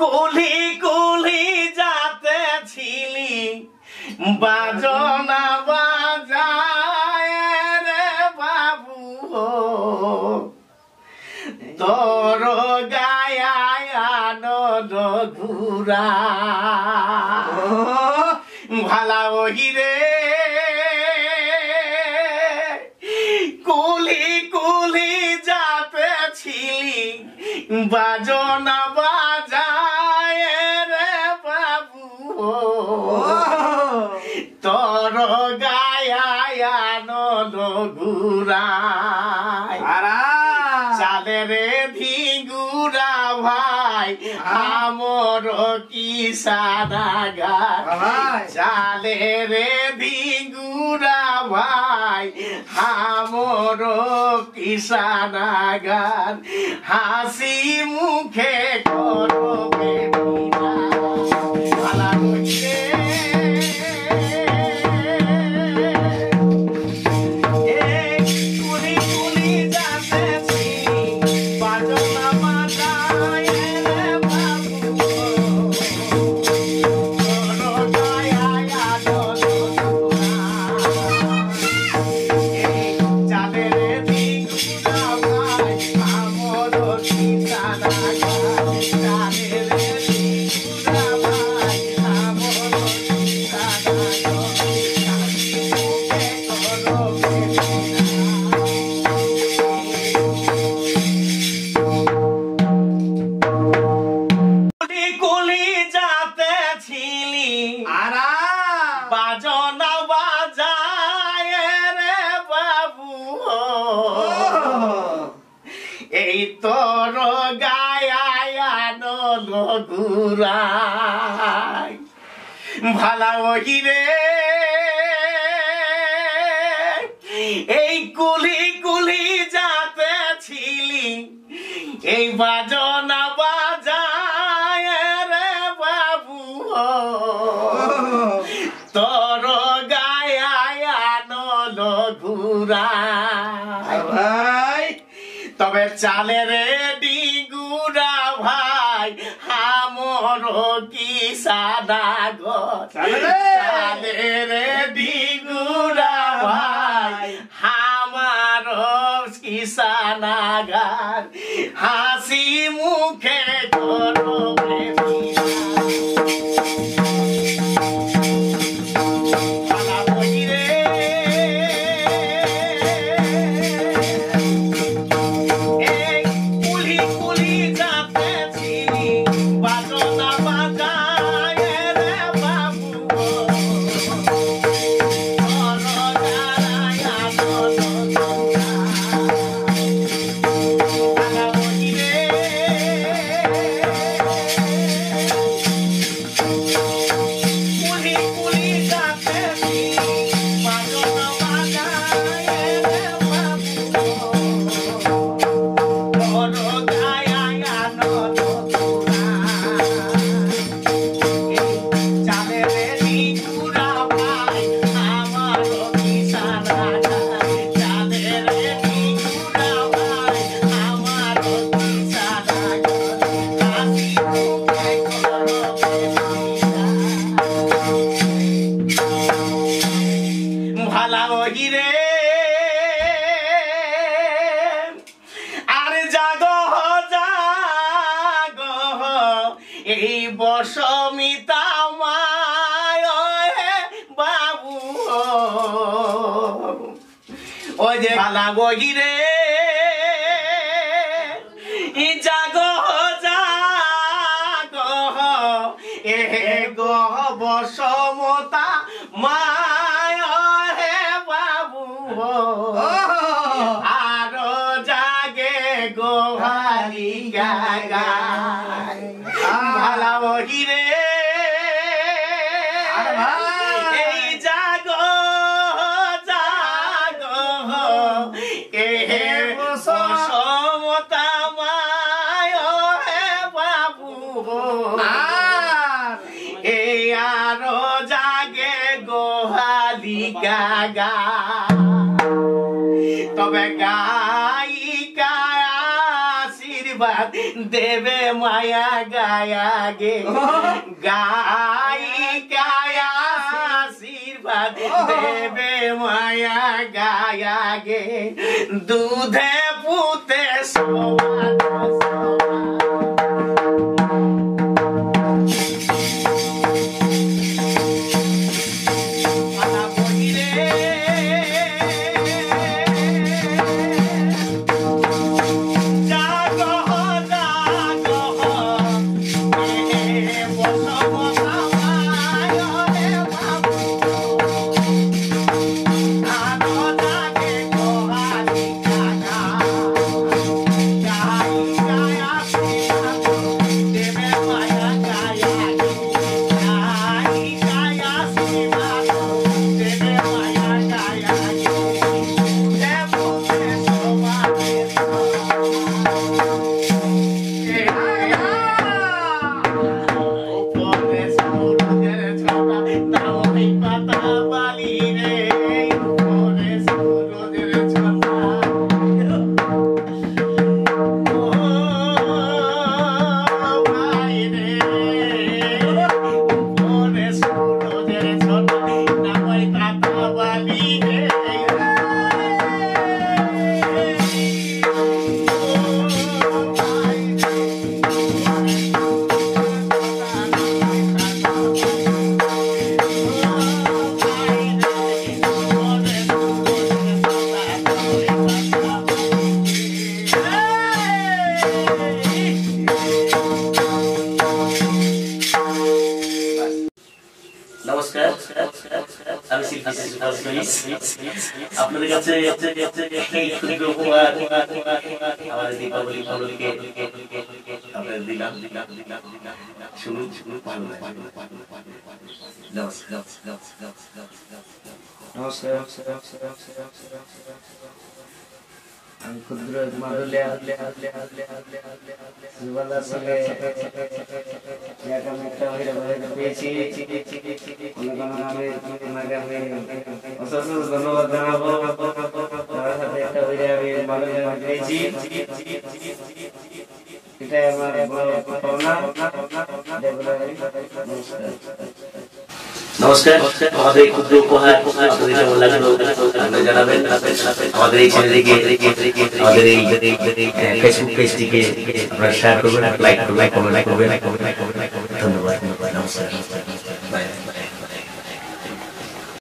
কুলি কুলি যাতেছিলি বাজনা বাজায় রে বাবু তোর গায় আনন্দ ঘুরা ভালা ওহি রে কুলি কুলি যাতেছিলি বাজনা বাজায় রে বাবু তোর গায় আনন্দ ঘুরায় চালে রে ভিগুরা ভাই আমর কিসানাগার চালে রে ভিগুরা ভাই আমর কিসানাগার হাসি মুখে করবে ভালা রইলে বাজনা বাজায় রে বাবু এই তোর গায় আনন্দ ঘুরায় ভালা ওহি রে এই কুলি কুলি যাতেছিলি এই বাজনা বাজায় রে বাবু তোর গায় আনন্দ ঘুরায় ভাই তবে চালে রে ডিগুরা ভাই আমর কিসানাগর চালে রে ডিগুরা ভাই আমার কিসানাগার হাসি মুখে করবে ভালা ওহি রে আর জাগো জাগো এই বসমিতা মায় বাবু ওই যে ভালা ওহি রে জাগো জাগো এ গো বসমতা মায় আরো জাগে গোহালি গায় ভালা ওহি রে এই জাগো জাগো এ বসমতা মায় বাবু এই আরো জাগে গোহালি গাগা তবে গায়িকা আশীর্বাদ দেবে মায়া গায়া গে গায়িকায় আশীর্বাদ দেবে মায়া গায়া গে দুধে পুতে সমান আপনাদের কাছে ক্ষুদ্র উপহার আমাদের দীপাবলি পালনকে আপনাদের দিলাম শুনুন ভালো নমস্কার আমি ক্ষুদ্র মাদুলিয়া যুবদার সঙ্গে একটা পেয়েছি অসংখ্য ধন্যবাদ জানাবো তার সাথে একটা আমি মাদুলিয়া পেয়েছি এটাই আমার পাওনা। নমস্কার আমাদের ক্ষুদ্র উপহার আপনাদের কেমন লাগলো আপনারা জানাবেন আমাদের এই চ্যানেলকে আমাদের এই ফেসবুক পেজটিকে আপনারা শেয়ার করবেন লাইক করবেন কমেন্ট করবেন ধন্যবাদ নমস্কার।